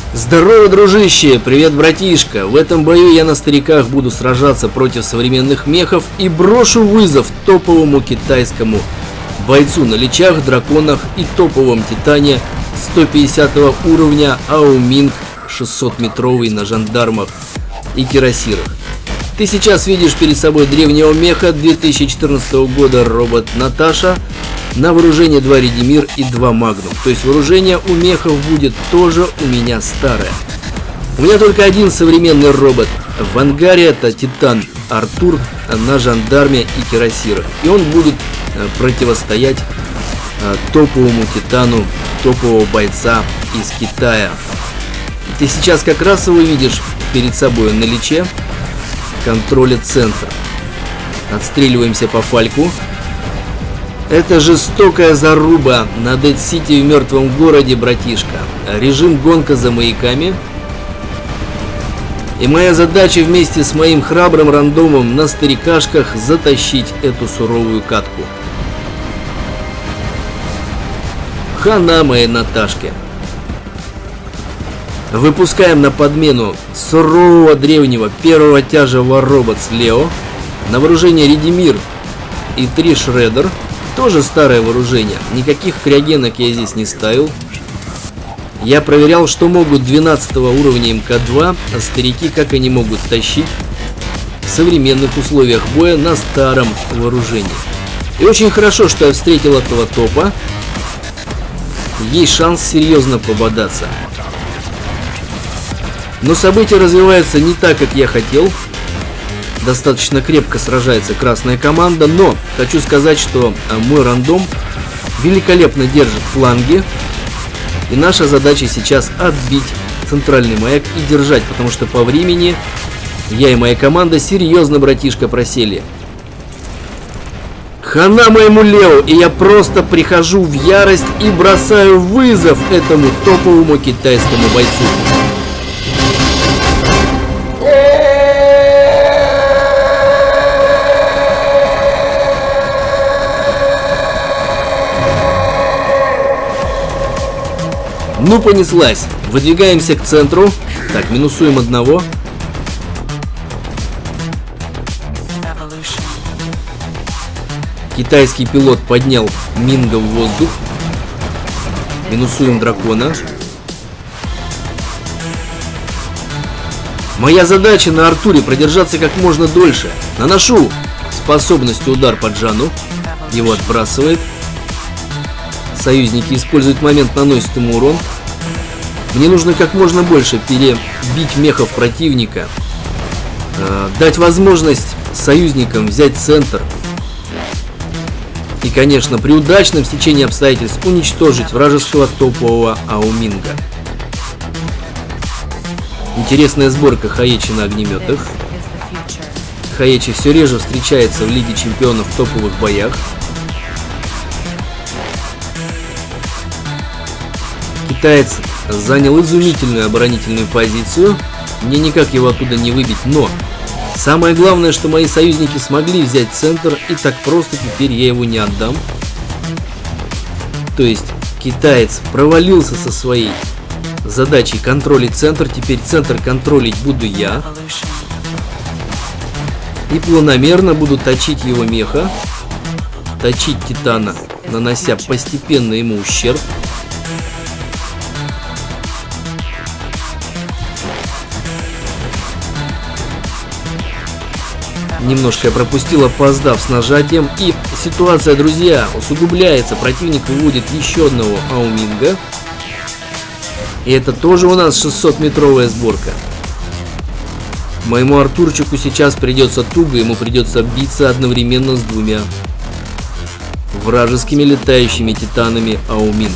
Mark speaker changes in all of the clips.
Speaker 1: Здорово, дружище! Привет, братишка! В этом бою я на стариках буду сражаться против современных мехов и брошу вызов топовому китайскому бойцу на личах, драконах и топовом титане 150 уровня Аоминг 600-метровый на жандармах и кирасирах. Ты сейчас видишь перед собой древнего меха 2014 года робот Наташа. На вооружение 2 Редимир и 2 Магнум. То есть вооружение у мехов будет тоже у меня старое. У меня только один современный робот. В ангаре это Титан Артур на жандарме и кирасирах. И он будет противостоять топовому титану, топового бойца из Китая. Ты сейчас как раз его видишь перед собой на личе. Контролит центр. Отстреливаемся по фальку. Это жестокая заруба на Дэд-Сити в мертвом городе, братишка. Режим гонка за маяками. И моя задача вместе с моим храбрым рандомом на старикашках затащить эту суровую катку. Хана моей Наташке. Выпускаем на подмену сурового древнего первого тяжелого робот с Лео. На вооружение Редимир и 3 Шреддер. Тоже старое вооружение. Никаких криогенок я здесь не ставил. Я проверял, что могут 12 уровня МК-2, а старики как они могут тащить в современных условиях боя на старом вооружении. И очень хорошо, что я встретил этого топа. Есть шанс серьезно пободаться. Но события развиваются не так, как я хотел. Достаточно крепко сражается красная команда, но хочу сказать, что мой рандом великолепно держит фланги. И наша задача сейчас отбить центральный маяк и держать, потому что по времени я и моя команда серьезно, братишка, просели. Хана моему Лео, и я просто прихожу в ярость и бросаю вызов этому топовому китайскому бойцу. Ну, понеслась. Выдвигаемся к центру. Так, минусуем одного. Китайский пилот поднял Минга в воздух. Минусуем дракона. Моя задача на Артуре продержаться как можно дольше. Наношу способностью удар по Джану. Его отбрасывает. Союзники используют момент, наносят ему урон. Мне нужно как можно больше перебить мехов противника. Дать возможность союзникам взять центр. И, конечно, при удачном стечении обстоятельств уничтожить вражеского топового Аоминга. Интересная сборка Хаечи на огнеметах. Хаечи все реже встречается в Лиге Чемпионов в топовых боях. Китаец занял изумительную оборонительную позицию. Мне никак его оттуда не выбить, но самое главное, что мои союзники смогли взять центр, и так просто теперь я его не отдам. То есть китаец провалился со своей задачей контролить центр, теперь центр контролить буду я. И планомерно буду точить его меха, точить титана, нанося постепенно ему ущерб. Немножко я пропустил, опоздав с нажатием. И ситуация, друзья, усугубляется. Противник выводит еще одного Аоминга. И это тоже у нас 600-метровая сборка. Моему Артурчику сейчас придется туго. Ему придется биться одновременно с 2 вражескими летающими титанами Аоминг.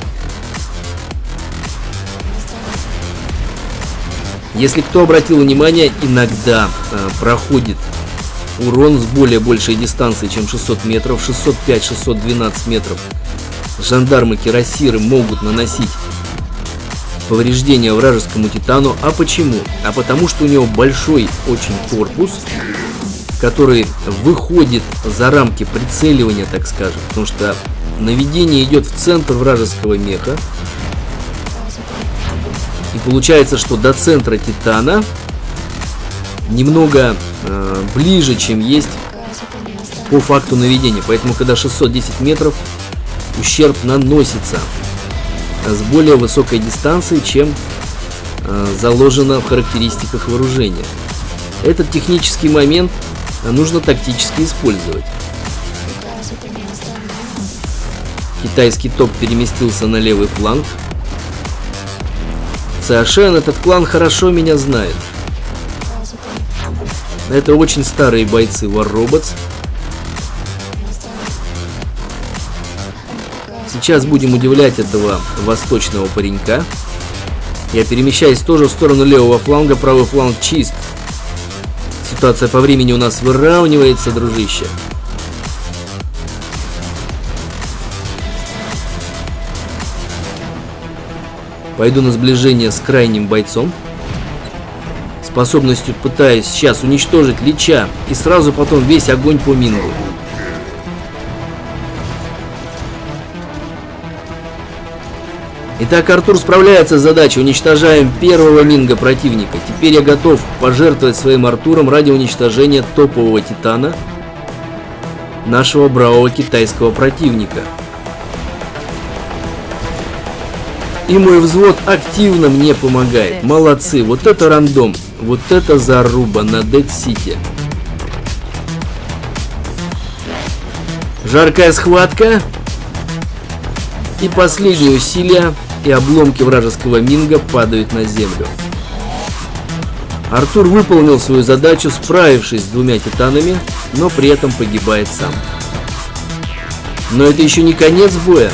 Speaker 1: Если кто обратил внимание, иногда проходит урон с более большей дистанции, чем 600 метров, 605-612 метров. Жандармы кирасиры могут наносить повреждения вражескому титану. А почему? А потому что у него большой очень корпус, который выходит за рамки прицеливания, так скажем. Потому что наведение идет в центр вражеского меха. И получается, что до центра Титана немного ближе, чем есть по факту наведения. Поэтому, когда 610 метров, ущерб наносится с более высокой дистанции, чем заложено в характеристиках вооружения. Этот технический момент нужно тактически использовать. Китайский топ переместился на левый фланг. Цашен, этот клан хорошо меня знает. Это очень старые бойцы War Robots. Сейчас будем удивлять этого восточного паренька. Я перемещаюсь тоже в сторону левого фланга, правый фланг чист. Ситуация по времени у нас выравнивается, дружище. Пойду на сближение с крайним бойцом. Способностью пытаюсь сейчас уничтожить Лича и сразу потом весь огонь по Мингу. Итак, Артур справляется с задачей. Уничтожаем первого Минга противника. Теперь я готов пожертвовать своим Артуром ради уничтожения топового Титана, нашего бравого китайского противника. И мой взвод активно мне помогает. Молодцы. Вот это рандом. Вот это заруба на Дэд-Сити. Жаркая схватка. И последние усилия. И обломки вражеского Минга падают на землю. Артур выполнил свою задачу, справившись с двумя Титанами, но при этом погибает сам. Но это еще не конец боя.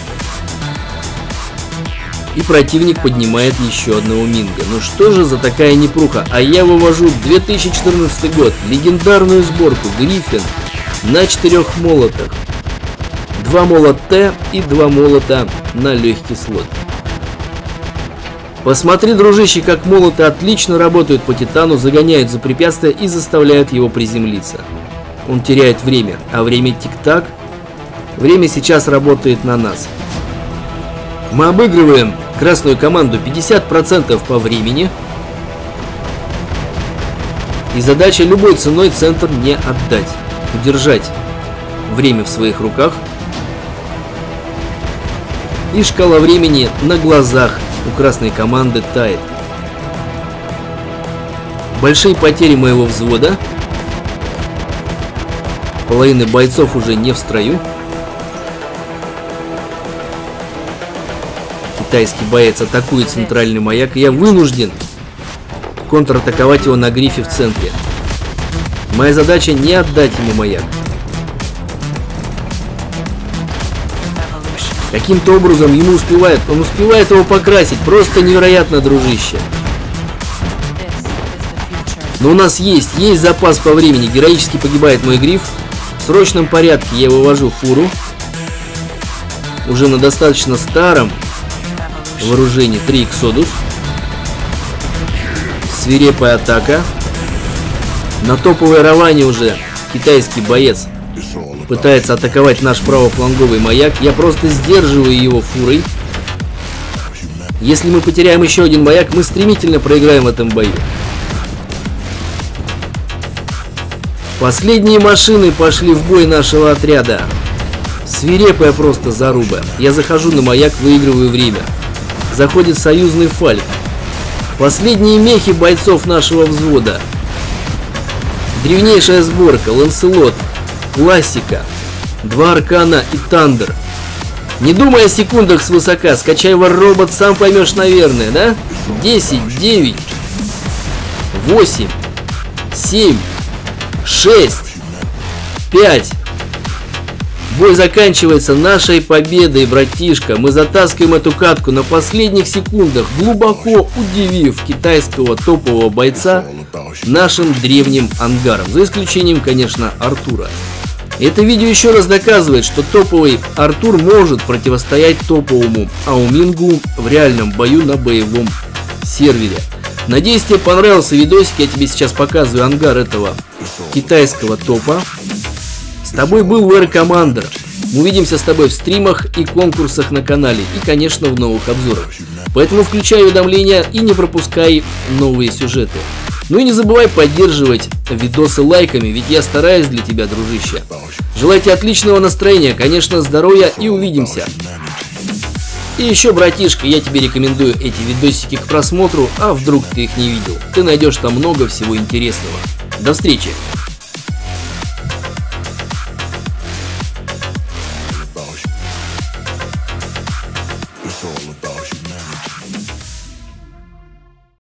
Speaker 1: И противник поднимает еще одного Минга. Ну что же за такая непруха? А я вывожу 2014 год. Легендарную сборку Гриффин на 4 молотах. 2 молота Т и 2 молота на легкий слот. Посмотри, дружище, как молоты отлично работают по Титану, загоняют за препятствия и заставляют его приземлиться. Он теряет время, а время тик-так. Время сейчас работает на нас. Мы обыгрываем красную команду 50% по времени. И задача любой ценой центр не отдать. Удержать время в своих руках. И шкала времени на глазах у красной команды тает. Большие потери моего взвода. Половина бойцов уже не в строю. Китайский боец атакует центральный маяк, и я вынужден контратаковать его на грифе в центре. Моя задача не отдать ему маяк. Каким-то образом ему успевает, он успевает его покрасить. Просто невероятно, дружище. Но у нас есть запас по времени. Героически погибает мой гриф. В срочном порядке я вывожу фуру. Уже на достаточно старом вооружении 3 Exodus. Свирепая атака. На топовой Раване уже китайский боец пытается атаковать наш правофланговый маяк. Я просто сдерживаю его фурой. Если мы потеряем еще один маяк, мы стремительно проиграем в этом бою. Последние машины пошли в бой нашего отряда. Свирепая просто заруба. Я захожу на маяк, выигрываю время. Заходит союзный Фальк. Последние мехи бойцов нашего взвода. Древнейшая сборка, Ланселот, классика, 2 Аркана и Тандер. Не думай о секундах свысока, скачай War Robot, сам поймешь, наверное, да? 10, 9, 8, 7, 6, 5. Бой заканчивается нашей победой, братишка. Мы затаскиваем эту катку на последних секундах, глубоко удивив китайского топового бойца нашим древним ангаром. За исключением, конечно, Артура. Это видео еще раз доказывает, что топовый Артур может противостоять топовому Аумингу в реальном бою на боевом сервере. Надеюсь, тебе понравился видосик. Я тебе сейчас показываю ангар этого китайского топа. С тобой был VR Commander. Мы увидимся с тобой в стримах и конкурсах на канале и, конечно, в новых обзорах. Поэтому включай уведомления и не пропускай новые сюжеты. Ну и не забывай поддерживать видосы лайками, ведь я стараюсь для тебя, дружище. Желаю тебе отличного настроения, конечно, здоровья и увидимся. И еще, братишка, я тебе рекомендую эти видосики к просмотру, а вдруг ты их не видел. Ты найдешь там много всего интересного. До встречи!